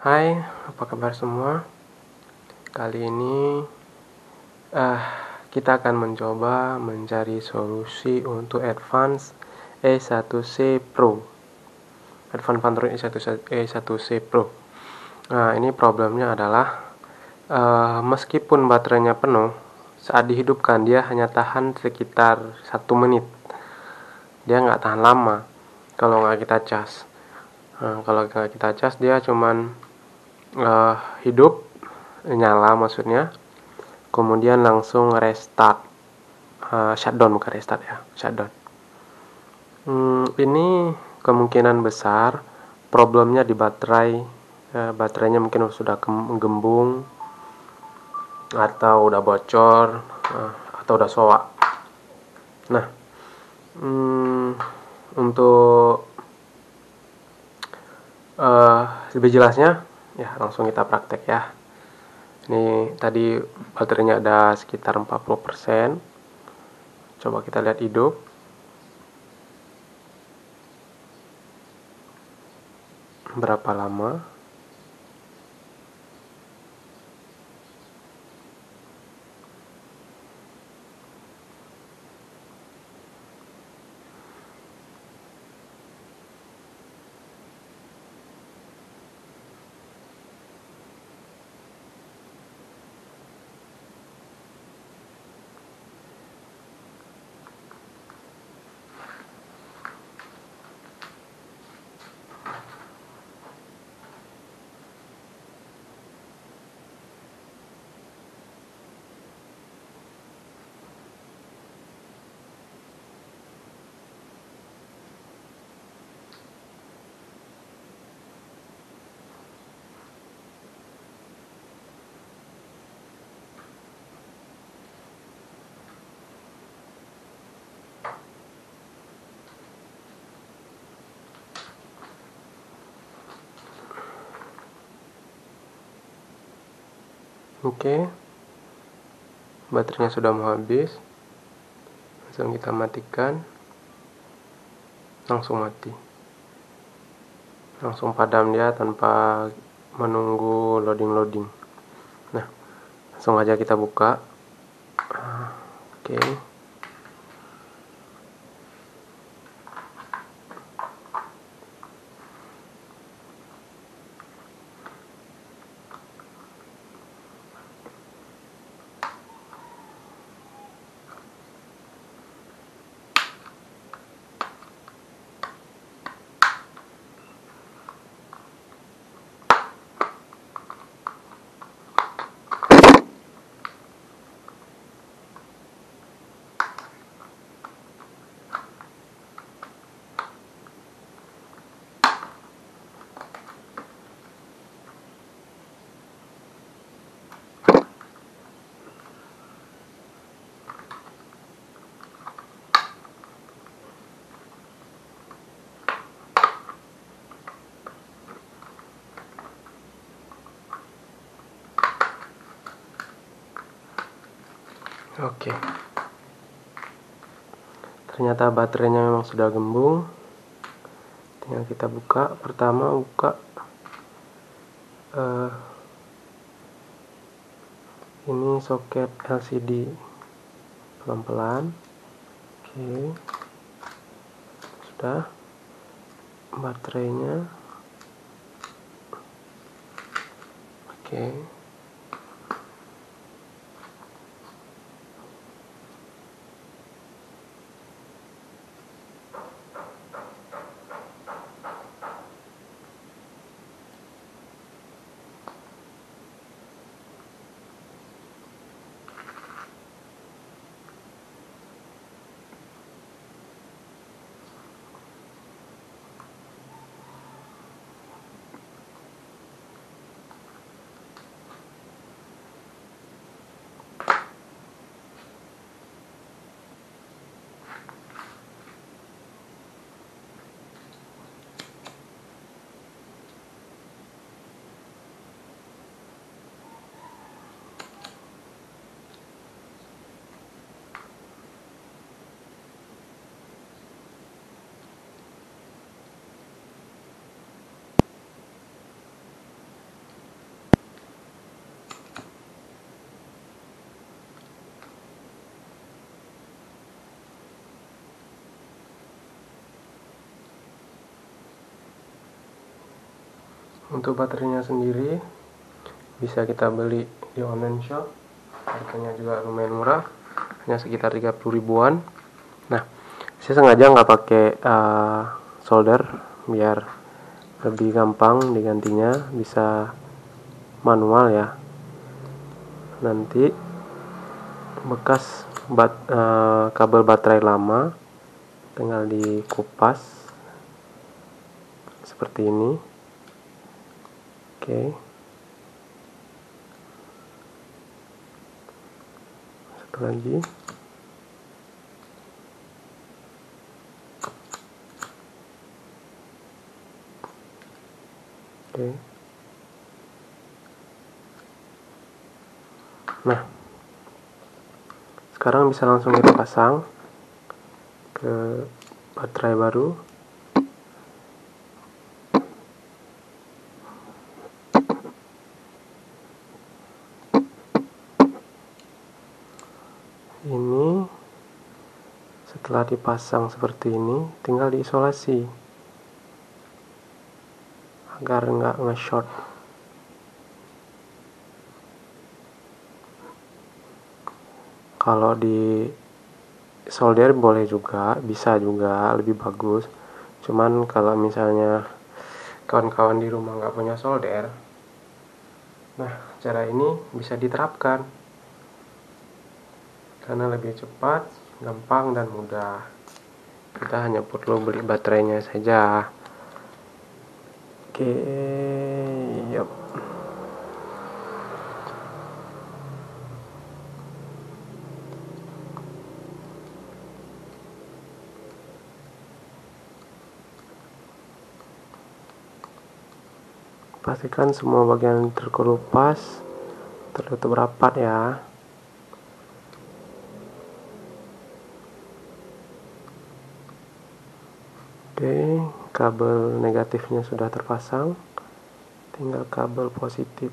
Hai, apa kabar semua? Kali ini kita akan mencoba mencari solusi untuk Advanced E1C Pro. Advanced Android E1C Pro. Nah, ini problemnya adalah meskipun baterainya penuh, saat dihidupkan dia hanya tahan sekitar 1 menit. Dia nggak tahan lama kalau nggak kita cas. Kalau nggak kita cas dia cuman hidup, nyala maksudnya, kemudian langsung restart, shutdown, bukan restart ya, shutdown. Ini kemungkinan besar problemnya di baterai. Baterainya mungkin sudah gembung, atau udah bocor, atau udah soak. Nah, untuk lebih jelasnya ya langsung kita praktek ya. Ini tadi baterainya ada sekitar 40%. Coba kita lihat hidup. Berapa lama? Oke, baterainya sudah mau habis. Langsung kita matikan. Langsung mati. Langsung padam dia tanpa menunggu loading. Nah, langsung aja kita buka. Oke. Oke. Ternyata baterainya memang sudah gembung. Tinggal kita buka. Pertama buka ini soket LCD pelan-pelan. Oke. Sudah. Baterainya. Oke. Untuk baterainya sendiri bisa kita beli di online shop, harganya juga lumayan murah, hanya sekitar 30 ribuan. Nah, saya sengaja nggak pakai solder biar lebih gampang digantinya, bisa manual ya. Nanti bekas kabel baterai lama tinggal dikupas seperti ini. Oke. Satu lagi. Oke. Nah, sekarang bisa langsung kita pasang ke baterai baru. Ini setelah dipasang seperti ini, tinggal diisolasi agar nggak nge-short. Kalau di solder boleh juga, bisa juga, lebih bagus. Cuman kalau misalnya kawan-kawan di rumah nggak punya solder, nah cara ini bisa diterapkan karena lebih cepat, gampang, dan mudah. Kita hanya perlu beli baterainya saja. Oke, yuk. Pastikan semua bagian terkelupas, tertutup rapat ya. Oke, kabel negatifnya sudah terpasang, tinggal kabel positif.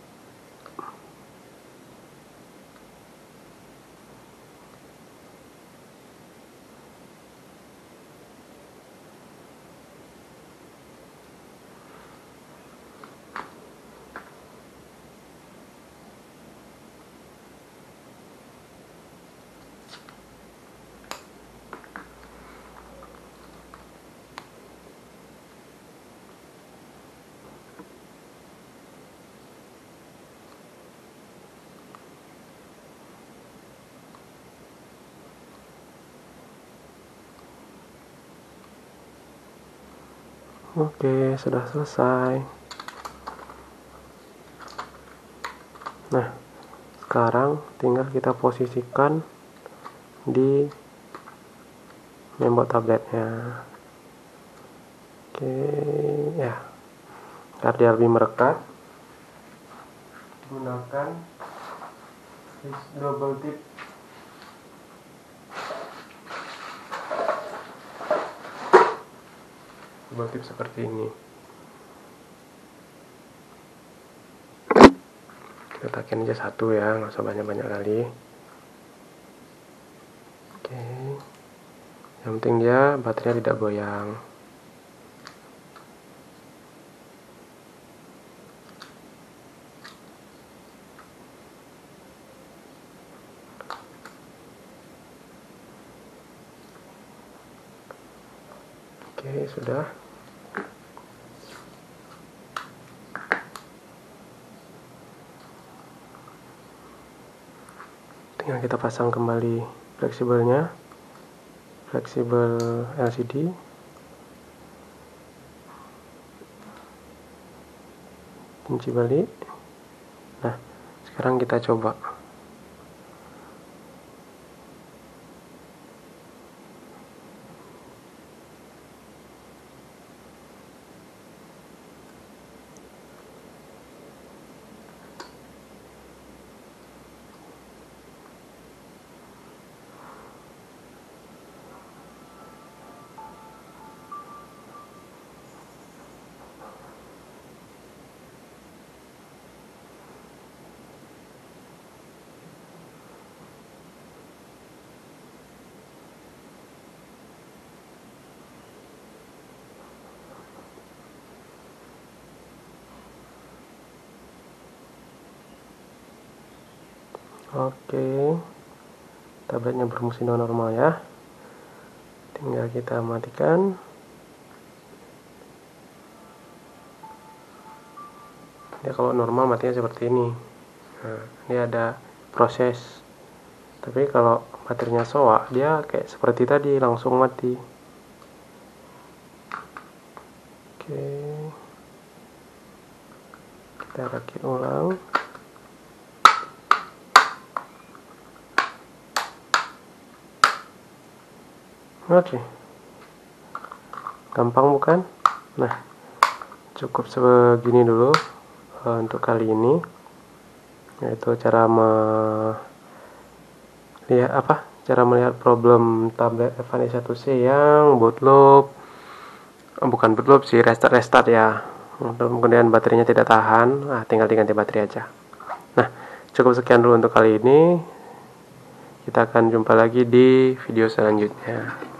Oke, sudah selesai. Nah, sekarang tinggal kita posisikan di mainboard tabletnya. Oke, ya, agar dia lebih merekat, gunakan double tip. Double tip seperti ini. Kita takin aja satu ya, nggak usah banyak-banyak kali. Oke, yang penting dia baterainya tidak goyang. Oke, sudah. Tinggal kita pasang kembali fleksibelnya, fleksibel LCD. Kunci balik. Nah, sekarang kita coba. Oke, tabletnya berfungsi dengan normal ya. Tinggal kita matikan. Ya, kalau normal matinya seperti ini. Nah, ini ada proses. Tapi kalau baterainya soak, dia kayak seperti tadi, langsung mati. Oke, kita rakit ulang. Oke, gampang bukan? Nah, cukup sebegini dulu untuk kali ini, yaitu cara melihat problem tablet Evan E1C yang bootloop, bukan bootloop sih, restart ya. Kemudian baterainya tidak tahan, tinggal diganti baterai aja. Nah, cukup sekian dulu untuk kali ini. Kita akan jumpa lagi di video selanjutnya.